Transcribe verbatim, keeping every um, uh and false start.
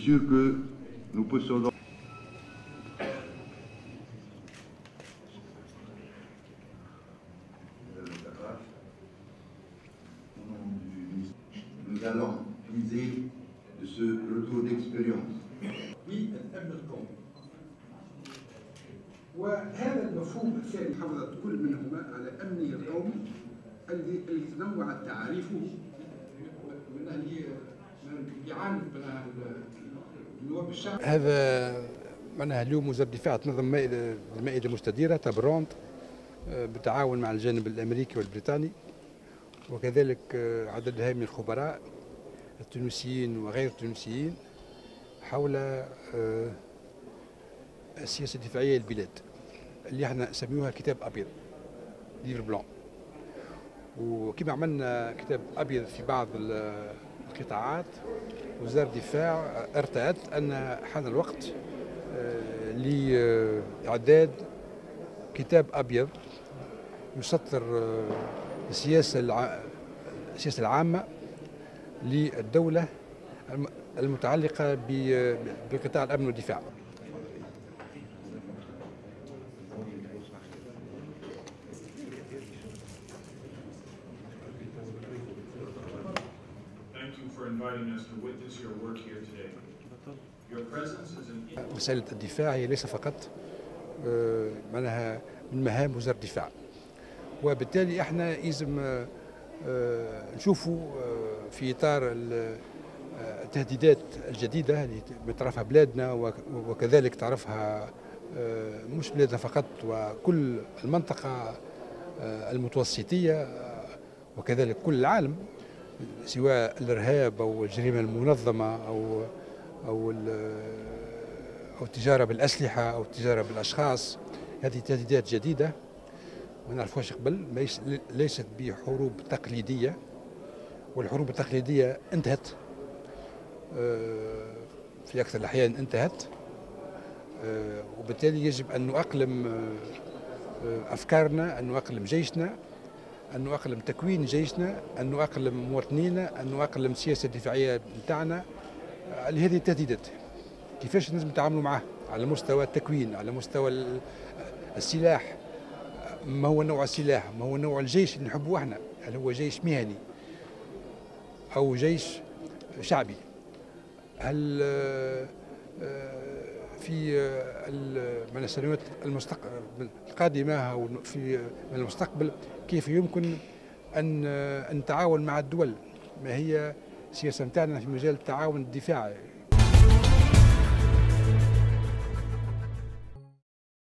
sûr que nous possédons. Nous allons puiser de ce retour d'expérience. بالأمن القومي. وهذا المفهوم الثاني حافظت كل منهما على الأمن القومي الذي تنوعت تعاريفه من اللي يعاني النواب الشعب. هذا معناها اليوم وزارة الدفاع تنظم مائدة المائدة المستديرة تابروند بالتعاون مع الجانب الأمريكي والبريطاني، وكذلك عدد هائل من الخبراء التونسيين وغير التونسيين حول السياسة الدفاعية للبلاد اللي احنا نسميوها كتاب أبيض، ليفر بلان. وكما عملنا كتاب أبيض في بعض القطاعات، وزارة الدفاع ارتأت أن حان الوقت لإعداد كتاب أبيض يسطر السياسة السياسة العامة للدولة المتعلقة بقطاع الأمن والدفاع. مسألة الدفاع هي ليس فقط معناها من مهام وزارة الدفاع، وبالتالي احنا لازم نشوفوا في إطار التهديدات الجديدة اللي تعرفها بلادنا وكذلك تعرفها مش بلادنا فقط وكل المنطقة المتوسطية وكذلك كل العالم، سواء الإرهاب أو الجريمة المنظمة أو أو أو التجارة بالأسلحة أو التجارة بالأشخاص. هذه تهديدات جديدة ما نعرفوهاش قبل، ليست بحروب تقليدية، والحروب التقليدية انتهت في أكثر الأحيان انتهت، وبالتالي يجب أن نؤقلم أفكارنا، أن نؤقلم جيشنا، أن نؤقلم تكوين جيشنا، أن نؤقلم مواطنينا، أن نؤقلم السياسة الدفاعية بتاعنا لهذه التهديدات. كيفاش لازم نتعاملوا معها على مستوى التكوين، على مستوى السلاح، ما هو نوع السلاح، ما هو نوع الجيش اللي نحبه احنا، هل هو جيش مهني أو جيش شعبي؟ هل في السنوات القادمة أو في المستقبل كيف يمكن أن نتعاون مع الدول؟ ما هي السياسة نتاعنا في مجال التعاون الدفاعي؟